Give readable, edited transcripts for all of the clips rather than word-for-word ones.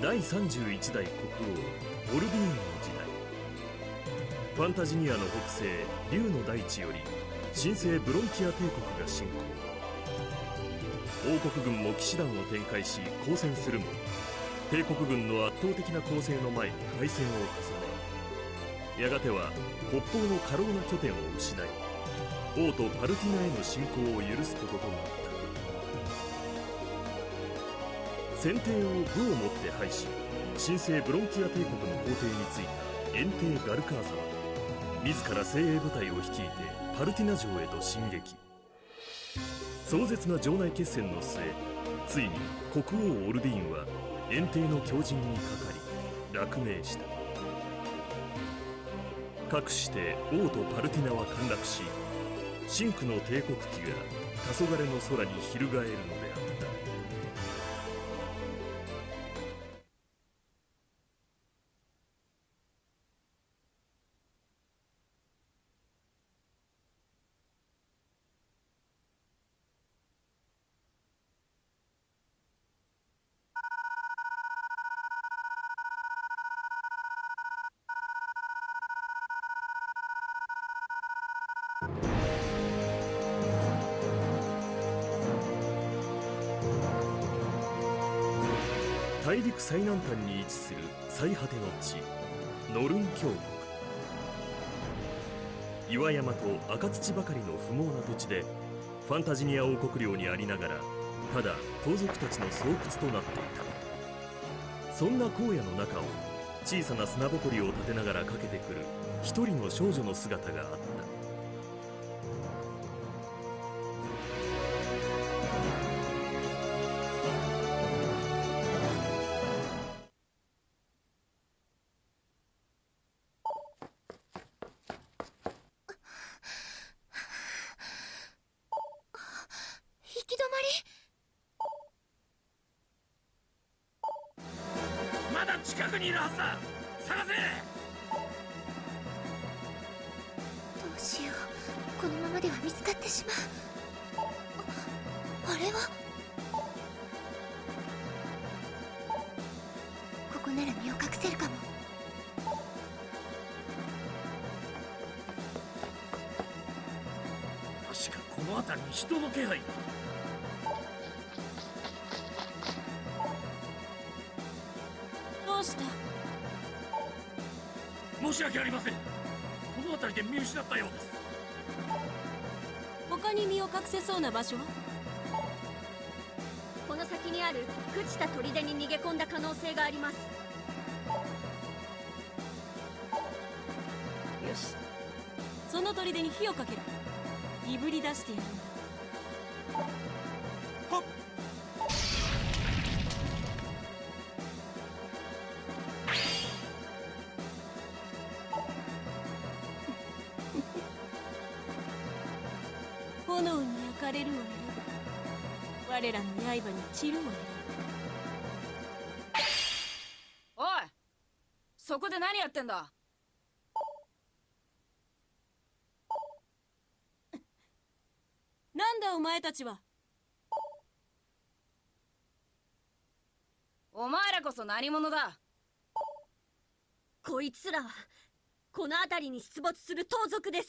第31代国王オルディーンの時代、ファンタジニアの北西竜の大地より神聖ブロンティア帝国が侵攻。王国軍も騎士団を展開し抗戦するも、帝国軍の圧倒的な攻勢の前に敗戦を重ね、やがては北方の過労な拠点を失い、王とパルティナへの侵攻を許すこととなった。先帝を武をもって廃し、神聖ブロンティア帝国の皇帝についたエンテイ・ガルカーザは自ら精鋭部隊を率いてパルティナ城へと進撃。壮絶な城内決戦の末、ついに国王オルディーンはエンテイの強陣にかかり落命した。かくして王とパルティナは陥落し、真紅の帝国旗が黄昏の空に翻るのであった。大陸最南端に位置する最果ての地、ノルン峡谷。岩山と赤土ばかりの不毛な土地で、ファンタジニア王国領にありながらただ盗賊たちの巣窟となっていた。そんな荒野の中を小さな砂ぼこりを立てながら駆けてくる一人の少女の姿があった。 近くにいるはずだ。探せ。 どうしよう、このままでは見つかってしまう。あれはここなら身を隠せるかも。 確かこの辺りに人の気配が。 どうした？ 申し訳ありません。この辺りで見失ったようです。 他に身を隠せそうな場所は？ この先にある朽ちた砦に逃げ込んだ可能性があります。 よし、その砦に火をかける。いぶり出してやるんだ。 はっ。 炎に焼かれるを選ぶ。我らの刃に散るを選ぶ。 おい、そこで何やってんだ。 なんだお前たちは。 お前らこそ何者だ。 こいつらはこの辺りに出没する盗賊です。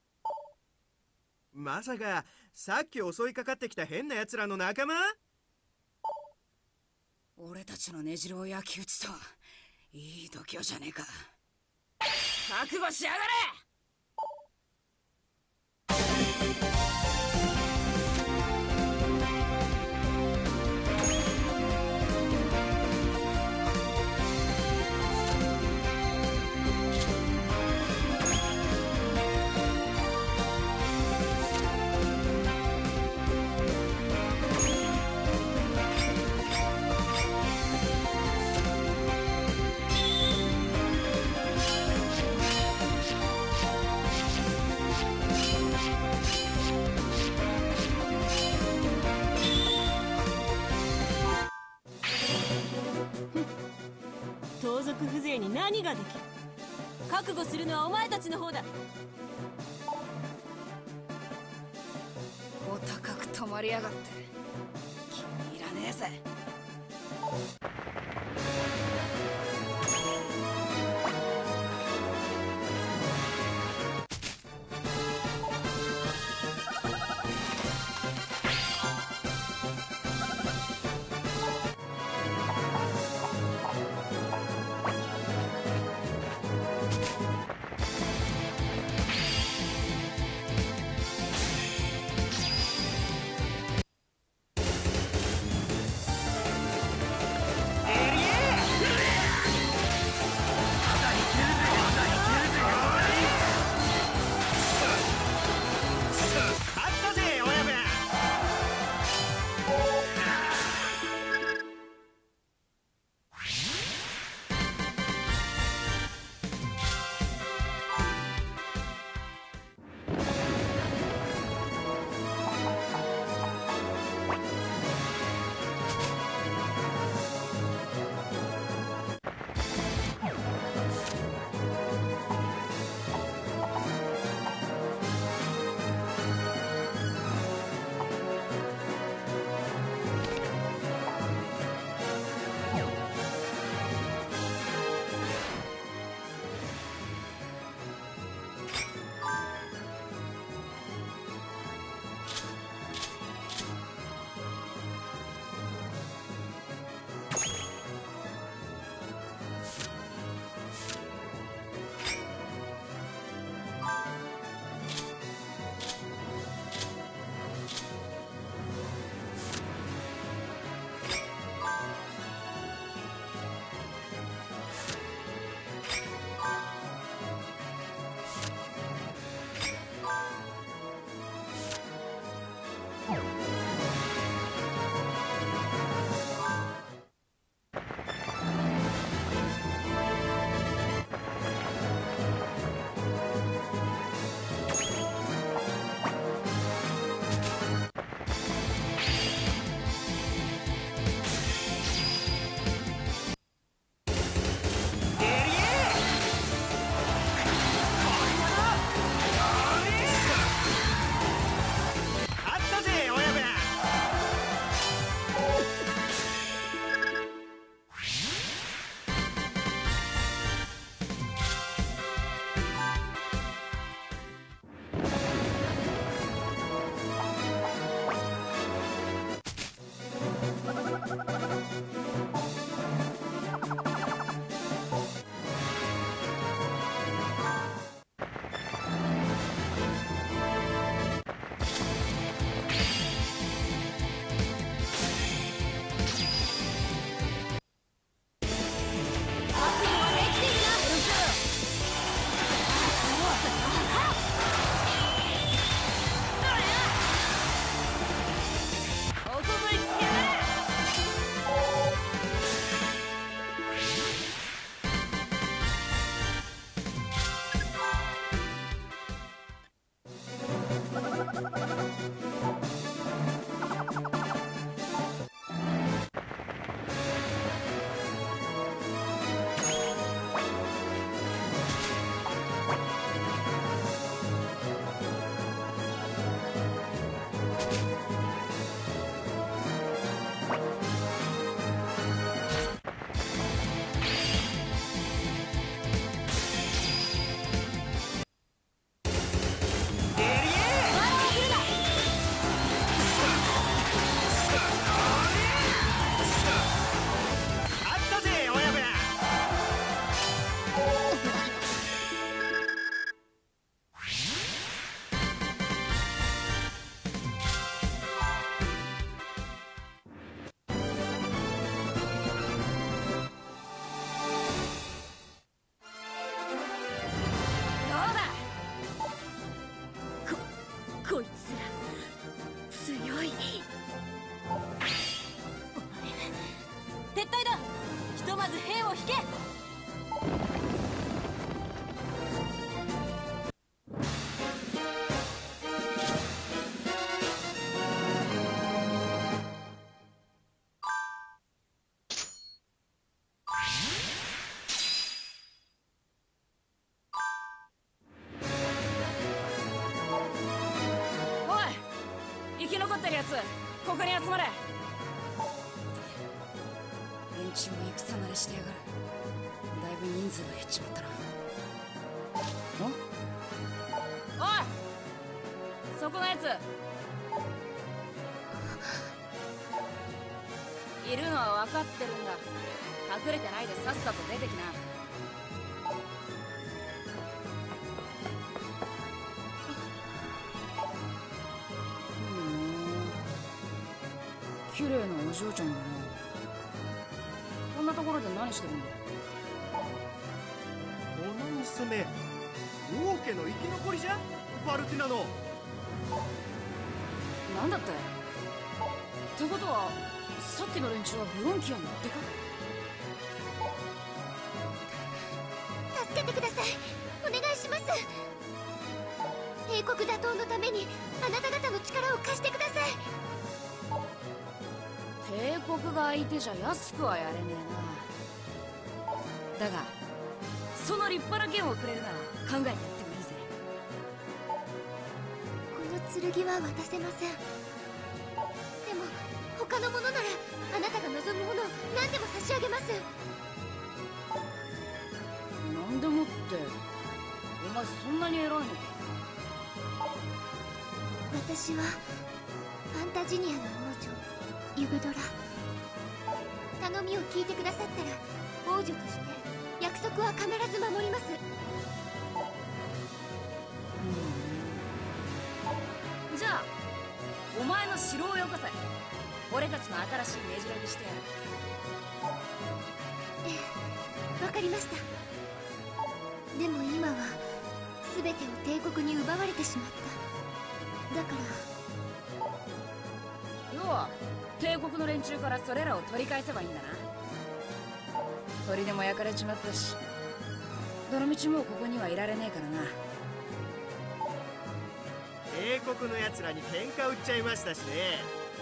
まさかさっき襲いかかってきた変な奴らの仲間？ 俺たちの根城を焼き討ちとはいい度胸じゃねえか。覚悟しやがれ。 盗賊風情に何ができる。覚悟するのはお前たちの方だ。 お高く止まりやがって気に入らねえぜ。 聞け。 生き残ってるやつ、ここに集まれ。連中も戦慣れしてやがる。だいぶ人数が減っちまったな。おい、そこのやついるのは分かってるんだ。隠れてないでさっさと出てきな。綺麗なお嬢ちゃんだな。こんなところで何してるんだ。 この娘、王家の生き残りじゃ、バルティナの。 なんだって。ってことはさっきの連中はブロンキアのってか。 助けてください、お願いします。帝国打倒のためにあなた方の力を貸してください。 帝国が相手じゃ安くはやれねえな。だがその立派な剣をくれるなら考えてやってもいいぜ。 この剣は渡せません。でも他のものならあなたが望むものを何でも差し上げます。 何でもってお前そんなに偉いのか。 私はファンタジニアの王女ユグドラ。頼みを聞いてくださったら王女として約束は必ず守ります。 じゃあお前の城をよこせ。俺たちの新しい目白にしてやる。 ええ、わかりました。でも今は全てを帝国に奪われてしまった。だから要は帝国の連中からそれらを取り返せばいいんだな。砦も焼かれちまったし、どの道もうここにはいられねえからな。 帝国のやつらに喧嘩売っちゃいましたしね。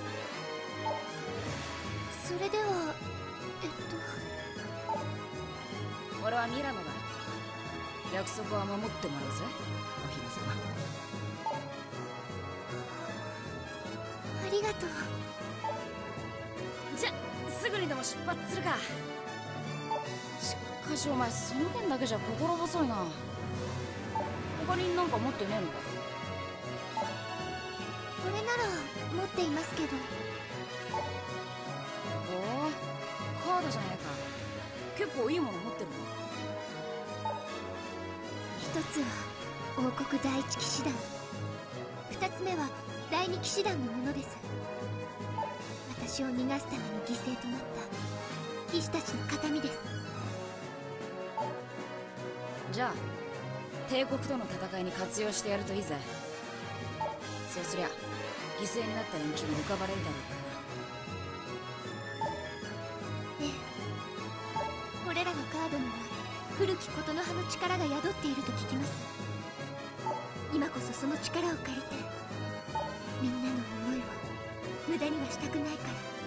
それでは俺はミラノだ。約束は守ってもらうぜ、お姫様。 ありがとう。 じゃすぐにでも出発するか。しかしお前その剣だけじゃ心細いな。他になんか持ってねえのか。 これなら持っていますけど。 おお、カードじゃねえか。結構いいもの持ってるな。 一つは王国第一騎士団、二つ目は第二騎士団のものです。私を逃がすために犠牲となった騎士たちの形見です。 じゃあ帝国との戦いに活用してやるといいぜ。そうすりゃ犠牲になった連中も浮かばれるだろうからな。 ええ、これらのカードには古きことの葉の力が宿っていると聞きます。今こそその力を借りてみんなの思いを無駄にはしたくないから。